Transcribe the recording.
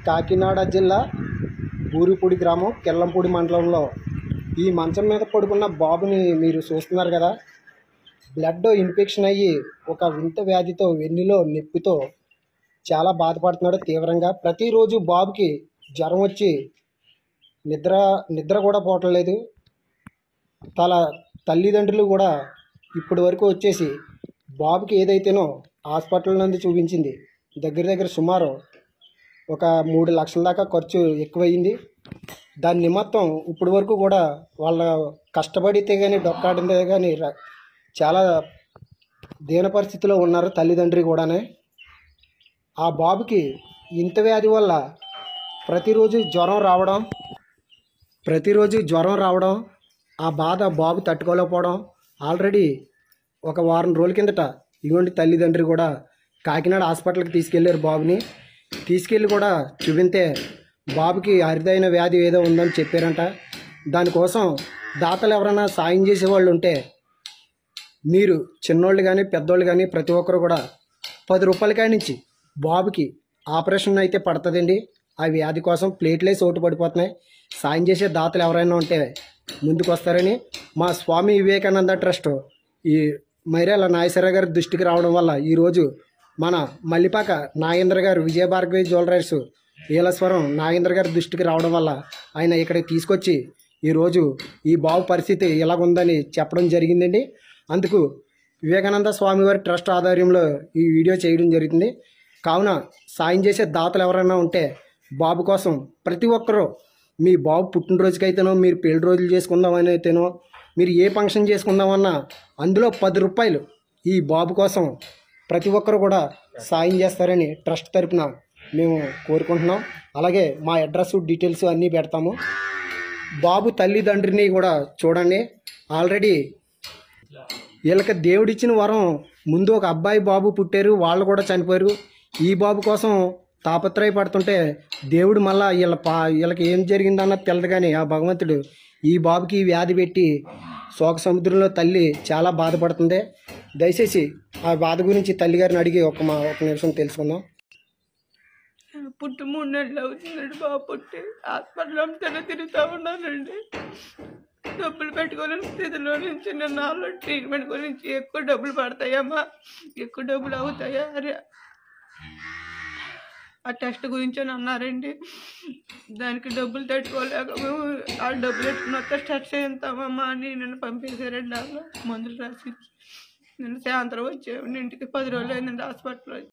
కాకినాడ జిల్లా బూరిపూడి గ్రామం కెల్లంపూడి మండలంలో ఈ మంచం మీద పడుకున్న బాబుని మీరు చూస్తున్నారు కదా. బ్లడ్ ఇన్ఫెక్షన్ అయ్యి ఒక వింత వ్యాధితో వెన్నులో నొప్పితో చాలా బాధపడుతున్నాడు తీవ్రంగా. ప్రతిరోజు బాబుకి జ్వరం వచ్చి నిద్ర కూడా పోవట్లేదు. తల్లిదండ్రులు కూడా ఇప్పటి వరకు వచ్చేసి బాబుకి ఏదైతేనో హాస్పిటల్ నందు చూపించింది. దగ్గర సుమారు ఒక 3 లక్షల దాకా ఖర్చు ఎక్కువయింది. దాని నిమిత్తం ఇప్పటి వరకు కూడా వాళ్ళ కష్టపడితే కానీ డొక్కాడితే కానీ చాలా దీన పరిస్థితిలో ఉన్నారు తల్లిదండ్రి కూడానే. ఆ బాబుకి ఇంత వ్యాధి వల్ల ప్రతిరోజు జ్వరం రావడం ఆ బాధ బాబు తట్టుకోలేకపోవడం. ఆల్రెడీ ఒక వారం రోజుల కిందట ఇటువంటి తల్లిదండ్రి కూడా కాకినాడ హాస్పిటల్కి తీసుకెళ్లారు. బాబుని తీసుకెళ్ళి కూడా చూపితే బాబుకి అరుదైన వ్యాధి ఏదో ఉందని చెప్పారంట. దానికోసం దాతలు ఎవరైనా సాయం చేసేవాళ్ళు ఉంటే మీరు చిన్నోళ్ళు కానీ పెద్దోళ్ళు కానీ ప్రతి ఒక్కరు కూడా 10 రూపాయల కాడి నుంచి బాబుకి ఆపరేషన్ అయితే పడుతుందండి. ఆ వ్యాధి కోసం ప్లేట్లేసి ఓటు పడిపోతున్నాయి. సాయం చేసే దాతలు ఎవరైనా ఉంటే ముందుకు వస్తారని మా స్వామి వివేకానంద ట్రస్ట్ ఈ మైరాల నాగేశ్వర గారి దృష్టికి రావడం వల్ల ఈరోజు మన మల్లిపాక నాగేంద్ర గారు విజయభార్గవి జ్యువెలర్స్ ఈలస్వరం నాగేంద్ర గారి దృష్టికి రావడం వల్ల ఆయన ఇక్కడికి తీసుకొచ్చి ఈరోజు ఈ బాబు పరిస్థితి ఇలాగుందని చెప్పడం జరిగిందండి. అందుకు వివేకానంద స్వామివారి ట్రస్ట్ ఆధ్వర్యంలో ఈ వీడియో చేయడం జరుగుతుంది. కావున సాయం చేసే దాతలు ఎవరైనా ఉంటే బాబు కోసం ప్రతి ఒక్కరూ మీ బాబు పుట్టినరోజుకైతేనో మీరు పెళ్లి రోజులు చేసుకుందామని అయితేనో మీరు ఏ ఫంక్షన్ చేసుకుందామన్నా అందులో 10 రూపాయలు ఈ బాబు కోసం ప్రతి ఒక్కరు కూడా సాయం చేస్తారని ట్రస్ట్ తరపున మేము కోరుకుంటున్నాం. అలాగే మా అడ్రస్ డీటెయిల్స్ అన్నీ పెడతాము. బాబు తల్లిదండ్రిని కూడా చూడండి. ఆల్రెడీ వీళ్ళకి దేవుడిచ్చిన వరం ముందు ఒక అబ్బాయి బాబు పుట్టారు, వాళ్ళు కూడా చనిపోయారు. ఈ బాబు కోసం తాపత్రయపడుతుంటే దేవుడు మళ్ళా వీళ్ళకి ఏం జరిగిందన్నది తెలదు. కానీ ఆ భగవంతుడు ఈ బాబుకి వ్యాధి పెట్టి శోక సముద్రంలో తల్లి చాలా బాధపడుతుంది. దయచేసి ఆ బాధ గురించి తల్లిగారిని అడిగి ఒక నిమిషం తెలుసుకుందాం. పుట్టి 3 నెలలు అవుతుందండి. బాబు పుట్టి హాస్పిటల్ అంతా తిరుగుతూ ఉన్నానండి. డబ్బులు పెట్టుకోలేని స్థితిలో నుంచి నేను ఆల్రెడీ ట్రీట్మెంట్ గురించి ఎక్కువ డబ్బులు పడతాయమ్మా, ఎక్కువ డబ్బులు అవుతాయా అని ఆ టెస్ట్ గురించి అని అన్నారండి. దానికి డబ్బులు తట్టుకోలేక మేము ఆ డబ్బులు పెట్టుకున్న టెస్ట్ చేస్తామమ్మా అని నన్ను పంపించారండి. అలా మందులు రాసి నిన్న సాయంత్రం వచ్చాము. ఇంటికి 10 రోజులు అయిందండి హాస్పిటల్లో.